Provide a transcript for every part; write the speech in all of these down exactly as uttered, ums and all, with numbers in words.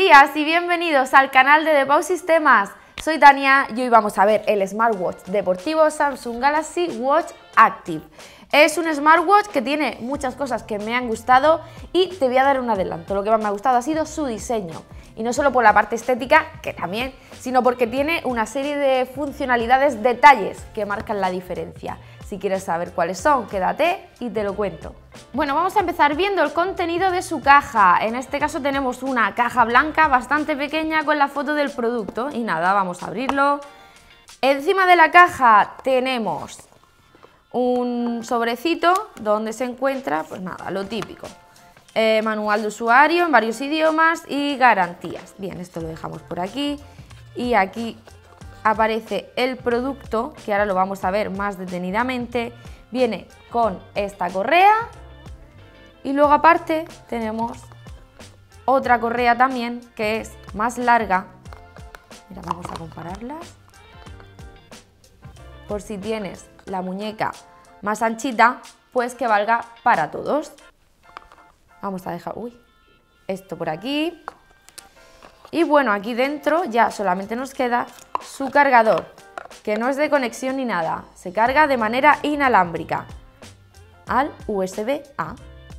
días y bienvenidos al canal de Depau Sistemas. Soy Tania y hoy vamos a ver el smartwatch deportivo Samsung Galaxy Watch Active. Es un smartwatch que tiene muchas cosas que me han gustado y te voy a dar un adelanto. Lo que más me ha gustado ha sido su diseño. Y no solo por la parte estética, que también, sino porque tiene una serie de funcionalidades, detalles que marcan la diferencia. Si quieres saber cuáles son, quédate y te lo cuento. Bueno, vamos a empezar viendo el contenido de su caja. En este caso tenemos una caja blanca bastante pequeña con la foto del producto. Y nada, vamos a abrirlo. Encima de la caja tenemos un sobrecito donde se encuentra, pues nada, lo típico. Eh, manual de usuario en varios idiomas y garantías. Bien, esto lo dejamos por aquí. Y aquí aparece el producto, que ahora lo vamos a ver más detenidamente. Viene con esta correa y luego aparte tenemos otra correa también que es más larga. Mira, vamos a compararlas. Por si tienes la muñeca más anchita, pues que valga para todos. Vamos a dejar, uy, esto por aquí. Y bueno, aquí dentro ya solamente nos queda su cargador, que no es de conexión ni nada, se carga de manera inalámbrica al U S B A.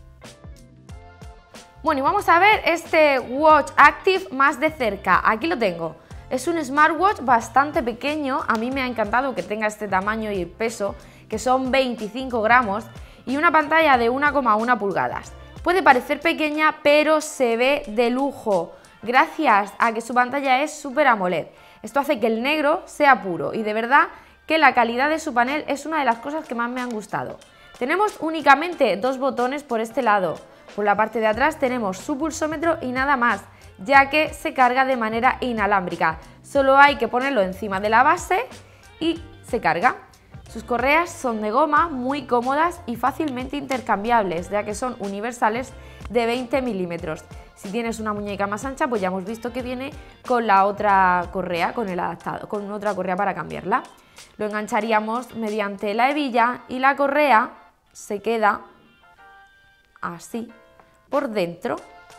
Bueno, y vamos a ver este Watch Active más de cerca. Aquí lo tengo. Es un smartwatch bastante pequeño, a mí me ha encantado que tenga este tamaño y el peso, que son veinticinco gramos, y una pantalla de uno coma uno pulgadas. Puede parecer pequeña, pero se ve de lujo, gracias a que su pantalla es Super AMOLED. Esto hace que el negro sea puro y de verdad que la calidad de su panel es una de las cosas que más me han gustado. Tenemos únicamente dos botones por este lado. Por la parte de atrás tenemos su pulsómetro y nada más, ya que se carga de manera inalámbrica. Solo hay que ponerlo encima de la base y se carga. Sus correas son de goma, muy cómodas y fácilmente intercambiables, ya que son universales de veinte milímetros. Si tienes una muñeca más ancha, pues ya hemos visto que viene con la otra correa, con el adaptador, con otra correa para cambiarla. Lo engancharíamos mediante la hebilla y la correa se queda así por dentro.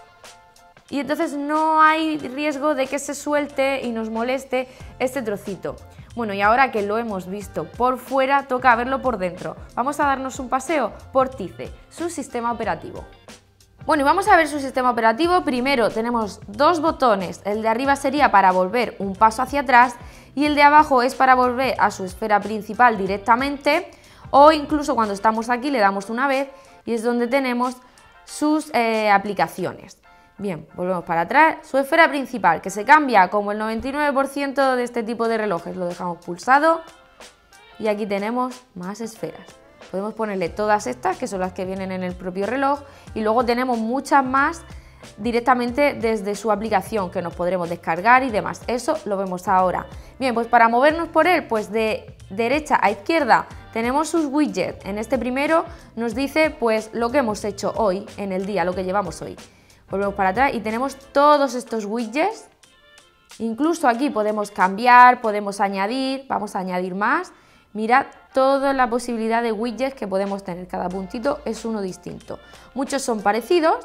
Y entonces no hay riesgo de que se suelte y nos moleste este trocito. Bueno, y ahora que lo hemos visto por fuera, toca verlo por dentro. Vamos a darnos un paseo por Tice, su sistema operativo. Bueno, y vamos a ver su sistema operativo. Primero tenemos dos botones. El de arriba sería para volver un paso hacia atrás y el de abajo es para volver a su esfera principal directamente, o incluso cuando estamos aquí le damos una vez y es donde tenemos sus eh, aplicaciones. Bien, volvemos para atrás. Su esfera principal, que se cambia como el noventa y nueve por ciento de este tipo de relojes. Lo dejamos pulsado y aquí tenemos más esferas. Podemos ponerle todas estas, que son las que vienen en el propio reloj, y luego tenemos muchas más directamente desde su aplicación que nos podremos descargar y demás. Eso lo vemos ahora. Bien, pues para movernos por él, pues de derecha a izquierda tenemos sus widgets. En este primero nos dice pues lo que hemos hecho hoy en el día, lo que llevamos hoy. Volvemos para atrás y tenemos todos estos widgets. Incluso aquí podemos cambiar, podemos añadir, vamos a añadir más. Mirad toda la posibilidad de widgets que podemos tener, cada puntito es uno distinto. Muchos son parecidos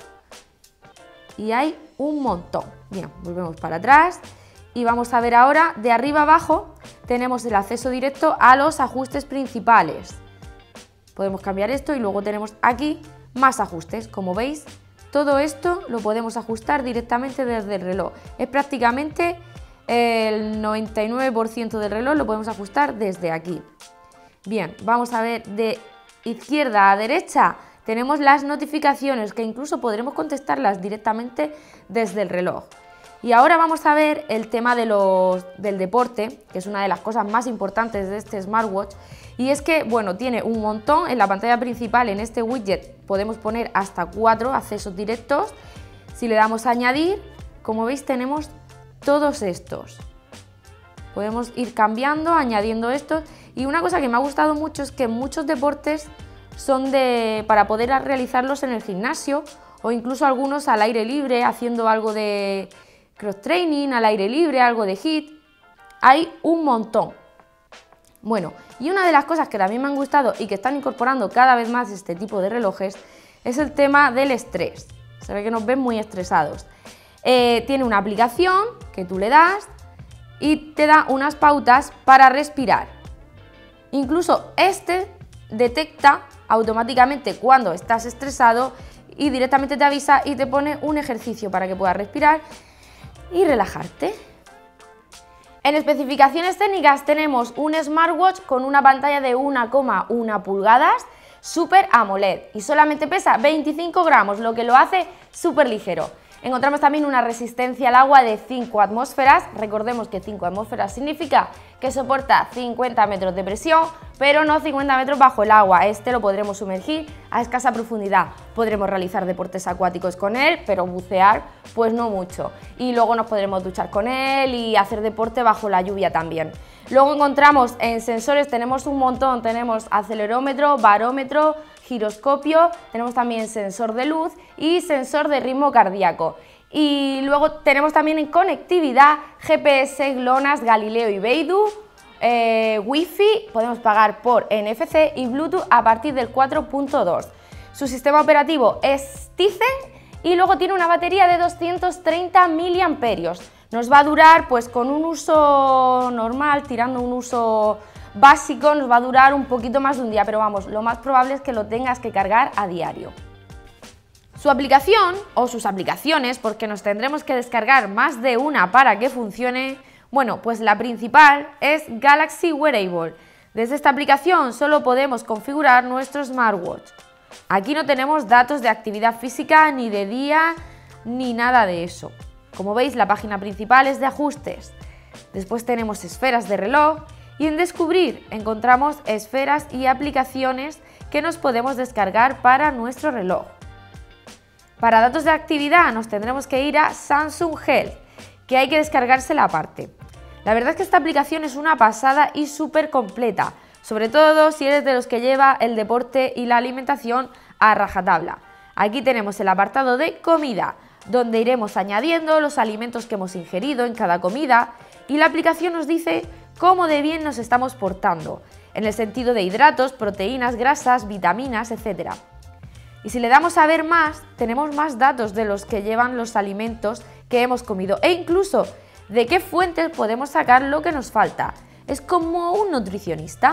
y hay un montón. Bien, volvemos para atrás y vamos a ver ahora de arriba abajo tenemos el acceso directo a los ajustes principales. Podemos cambiar esto y luego tenemos aquí más ajustes, como veis. Todo esto lo podemos ajustar directamente desde el reloj. Es prácticamente el noventa y nueve por ciento del reloj lo podemos ajustar desde aquí. Bien, vamos a ver de izquierda a derecha. Tenemos las notificaciones que incluso podremos contestarlas directamente desde el reloj. Y ahora vamos a ver el tema de los, del deporte, que es una de las cosas más importantes de este smartwatch. Y es que, bueno, tiene un montón. En la pantalla principal, en este widget, podemos poner hasta cuatro accesos directos. Si le damos a añadir, como veis, tenemos todos estos. Podemos ir cambiando, añadiendo estos. Y una cosa que me ha gustado mucho es que muchos deportes son de, para poder realizarlos en el gimnasio o incluso algunos al aire libre, haciendo algo de cross training, al aire libre, algo de HIIT. Hay un montón. Bueno, y una de las cosas que también me han gustado y que están incorporando cada vez más este tipo de relojes es el tema del estrés. Se ve que nos ven muy estresados. Eh, tiene una aplicación que tú le das y te da unas pautas para respirar. Incluso este detecta automáticamente cuando estás estresado y directamente te avisa y te pone un ejercicio para que puedas respirar y relajarte. En especificaciones técnicas tenemos un smartwatch con una pantalla de uno coma uno pulgadas, Super AMOLED, y solamente pesa veinticinco gramos, lo que lo hace súper ligero. Encontramos también una resistencia al agua de cinco atmósferas, recordemos que cinco atmósferas significa que soporta cincuenta metros de presión, pero no cincuenta metros bajo el agua. Este lo podremos sumergir a escasa profundidad, podremos realizar deportes acuáticos con él, pero bucear pues no mucho. Y luego nos podremos duchar con él y hacer deporte bajo la lluvia también. Luego encontramos en sensores, tenemos un montón, tenemos acelerómetro, barómetro, giroscopio, tenemos también sensor de luz y sensor de ritmo cardíaco. Y luego tenemos también en conectividad G P S, GLONASS, Galileo y Beidou, eh, Wi-Fi, podemos pagar por N F C y Bluetooth a partir del cuatro punto dos. Su sistema operativo es Tizen y luego tiene una batería de doscientos treinta miliamperios. Nos va a durar, pues con un uso normal, tirando un uso básico, nos va a durar un poquito más de un día, pero vamos, lo más probable es que lo tengas que cargar a diario. Su aplicación, o sus aplicaciones, porque nos tendremos que descargar más de una para que funcione, bueno, pues la principal es Galaxy Wearable. Desde esta aplicación solo podemos configurar nuestro smartwatch. Aquí no tenemos datos de actividad física, ni de día, ni nada de eso. Como veis, la página principal es de ajustes. Después tenemos esferas de reloj y en descubrir encontramos esferas y aplicaciones que nos podemos descargar para nuestro reloj. Para datos de actividad nos tendremos que ir a Samsung Health, que hay que descargársela aparte. La verdad es que esta aplicación es una pasada y súper completa, sobre todo si eres de los que lleva el deporte y la alimentación a rajatabla. Aquí tenemos el apartado de comida, donde iremos añadiendo los alimentos que hemos ingerido en cada comida y la aplicación nos dice cómo de bien nos estamos portando, en el sentido de hidratos, proteínas, grasas, vitaminas, etcétera. Y si le damos a ver más, tenemos más datos de los que llevan los alimentos que hemos comido e incluso de qué fuentes podemos sacar lo que nos falta. Es como un nutricionista.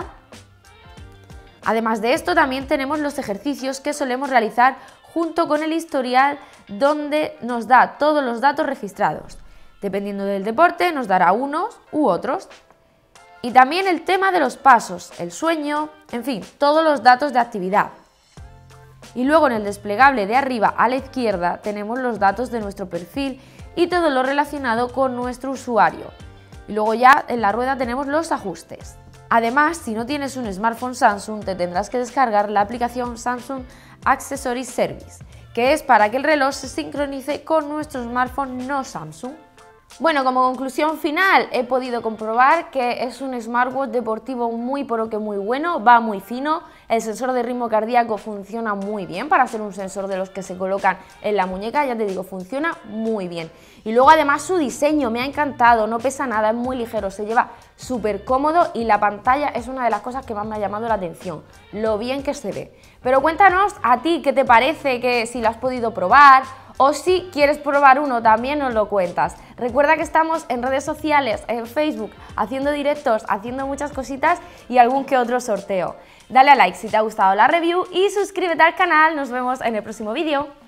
Además de esto, también tenemos los ejercicios que solemos realizar junto con el historial, donde nos da todos los datos registrados. Dependiendo del deporte, nos dará unos u otros. Y también el tema de los pasos, el sueño, en fin, todos los datos de actividad. Y luego en el desplegable de arriba a la izquierda tenemos los datos de nuestro perfil y todo lo relacionado con nuestro usuario. Y luego ya en la rueda tenemos los ajustes. Además, si no tienes un smartphone Samsung, te tendrás que descargar la aplicación Samsung Accessory Service, que es para que el reloj se sincronice con nuestro smartphone no Samsung. Bueno, como conclusión final, he podido comprobar que es un smartwatch deportivo muy pero que muy bueno, va muy fino, el sensor de ritmo cardíaco funciona muy bien para ser un sensor de los que se colocan en la muñeca, ya te digo, funciona muy bien. Y luego además su diseño me ha encantado, no pesa nada, es muy ligero, se lleva súper cómodo y la pantalla es una de las cosas que más me ha llamado la atención, lo bien que se ve. Pero cuéntanos a ti qué te parece, que si lo has podido probar, o si quieres probar uno también nos lo cuentas. Recuerda que estamos en redes sociales, en Facebook, haciendo directos, haciendo muchas cositas y algún que otro sorteo. Dale a like si te ha gustado la review y suscríbete al canal. Nos vemos en el próximo vídeo.